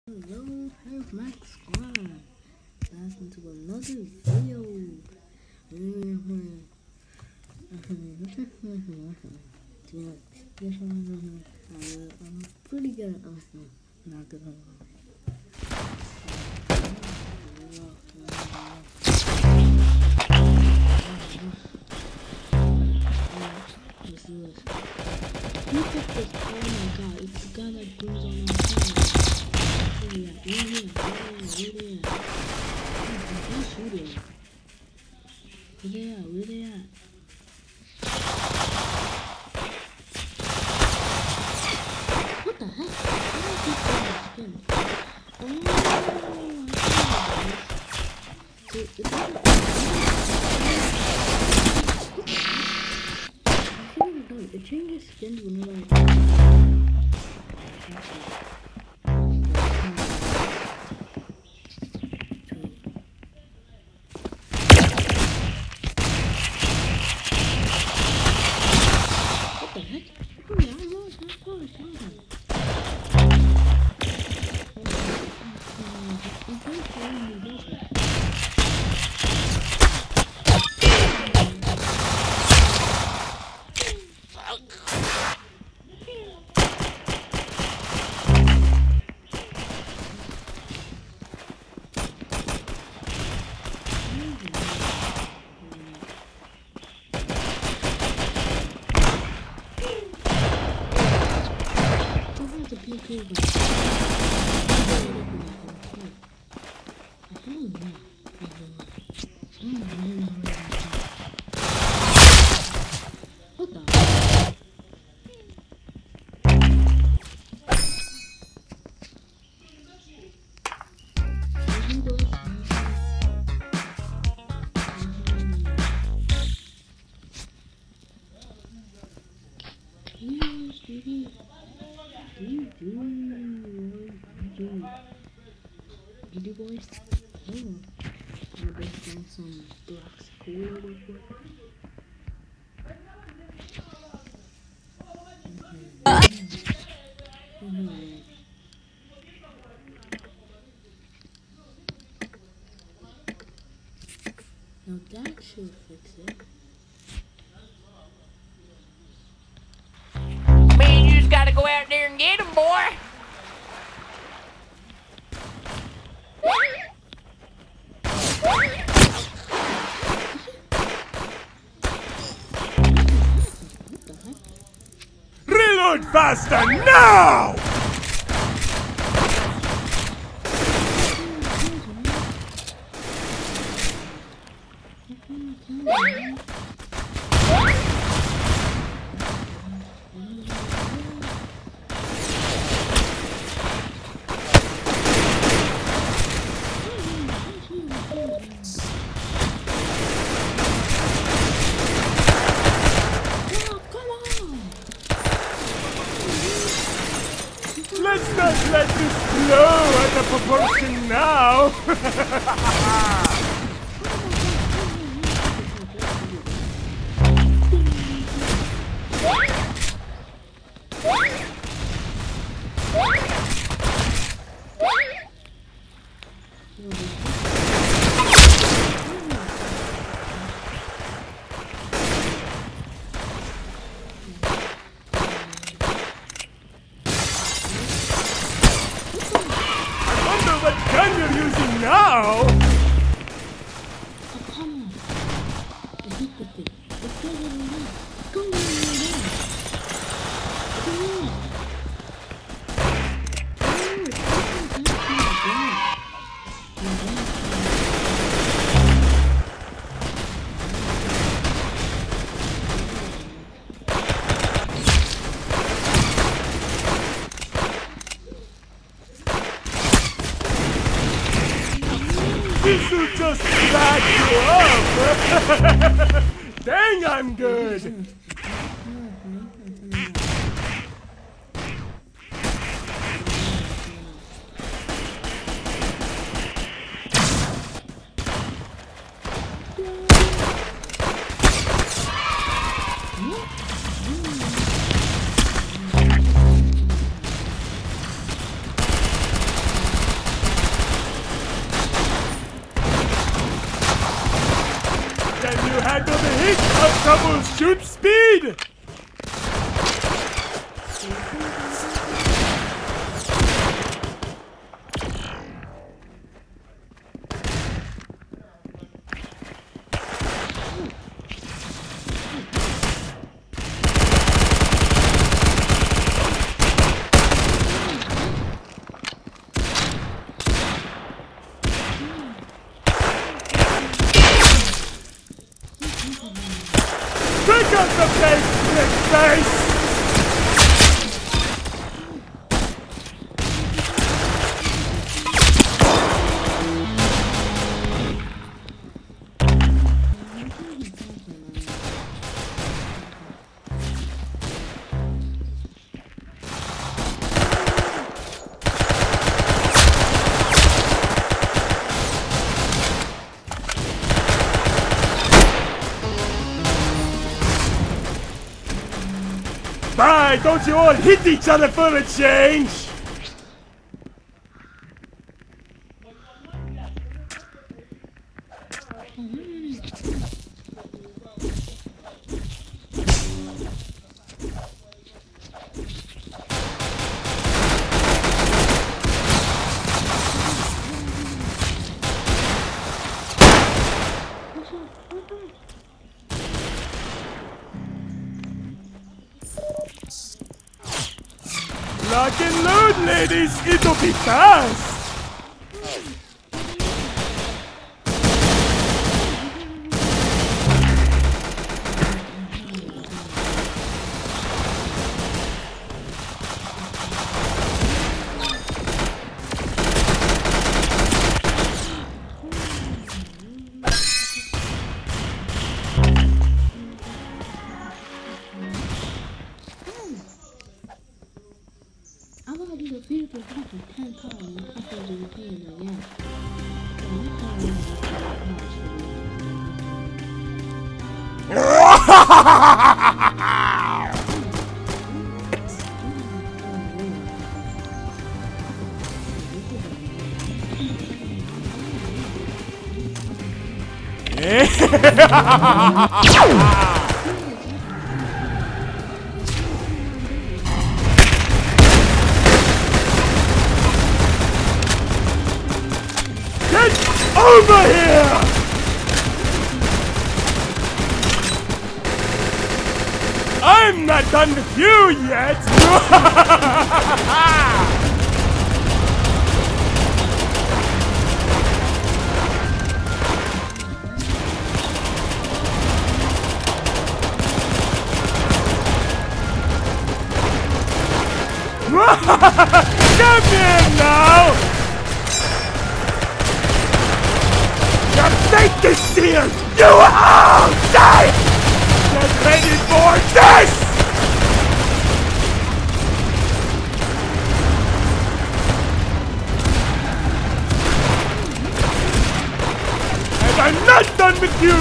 Hello, have Max Squad. Back into another video. I'm pretty good at not good Let's do this. Who picked this? Oh my god, it's the guy that brings on our phone. Where they at? Who's shooting? Where they at? What the heck? Why do I keep doing this again? It changes skins whenever what the heck? Oh yeah, I know it's not close. You boys? Oh, I'm gonna bring some blocks of coal real quick. Now that should fix it. Man, you just gotta go out there and get him, boy. Reload faster now! Let's not let this blow out of proportion now! What gun you're using now? This will just back you up! Dang, I'm good! Troubleshoot speed! Pick up the pace, big face! Bye! Don't you all hit each other for a change? Lock and load, ladies! It'll be fast! I want to do the video for 10 pounds after the pain again. Over here! I'm not done with you yet! Come here now! Take this seer! You all die! Get ready for this! And I'm not done with you!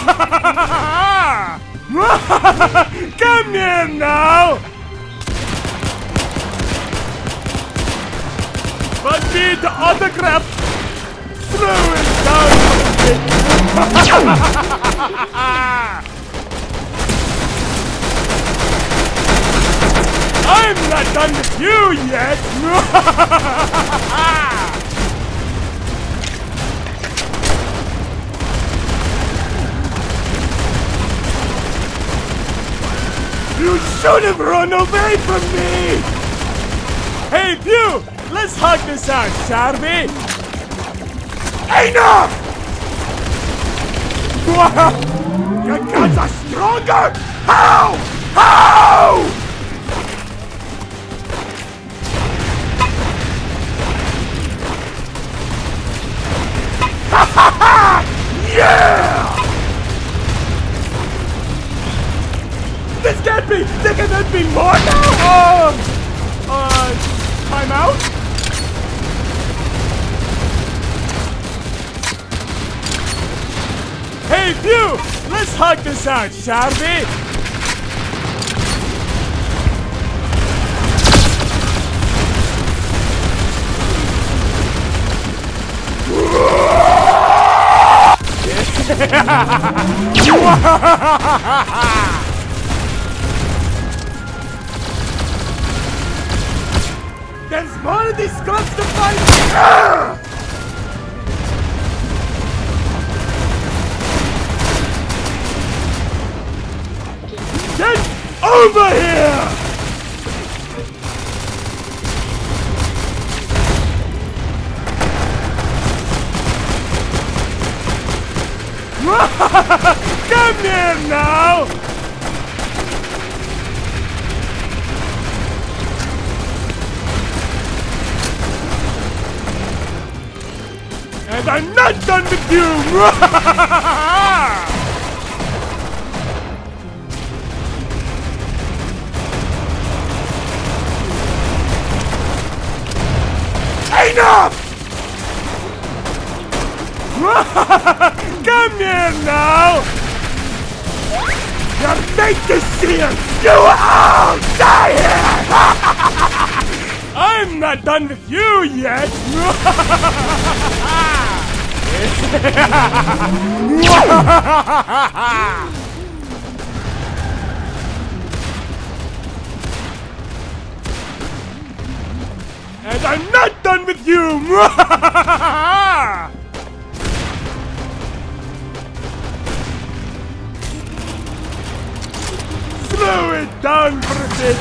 Come here now! But be the autograph! Throw it down! I'm not done with you yet! You should have run away from me! Hey, Pew! Let's hug this out, shall we? Enough! Your guns are stronger! How? How? Ha ha ha! Yeah! This can't be! There cannot be more now! Time out? Hey, Pew! Let's hug this out, shall we? There's more of these skunks to fight! Get over here! Come here now! And I'm not done with you! Enough! Come here now! You're made to see it! You all die here! I'm not done with you yet! And I'm not done with you! Slow it down for a bit!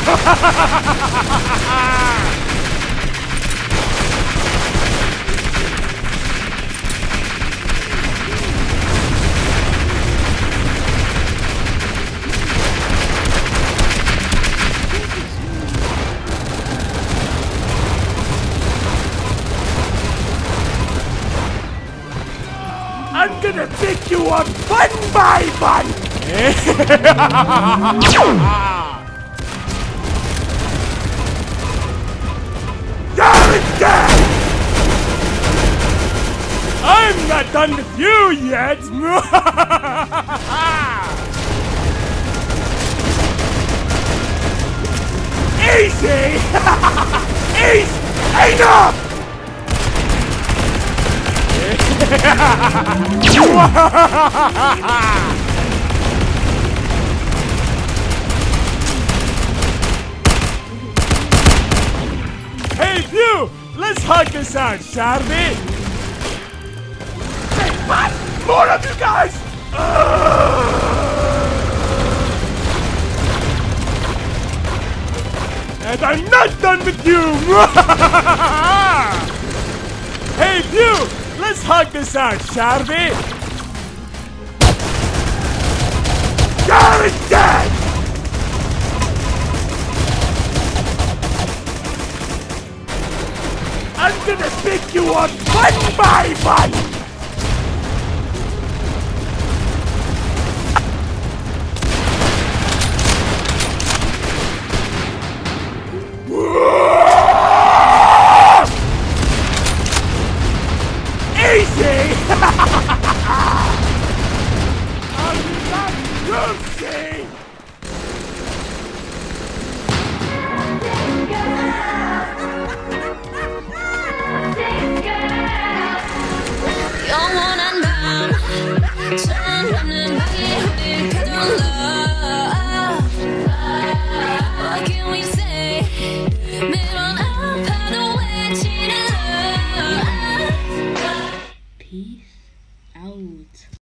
I'm gonna pick you up one by one! You're dead! I'm not done with you yet! Easy! Easy! Enough! Hey, you! Let's hug this out, shall we? Hey, what? More of you guys! And I'm not done with you! Hey, you! Let's hug this out, shall we? You're dead! I'm gonna pick you up one by one! Easy! I'm not Lucy! 영원한 밤 천없는 밤에 흘리던 love What can we say 매번 아파도 외치는 love Peace out.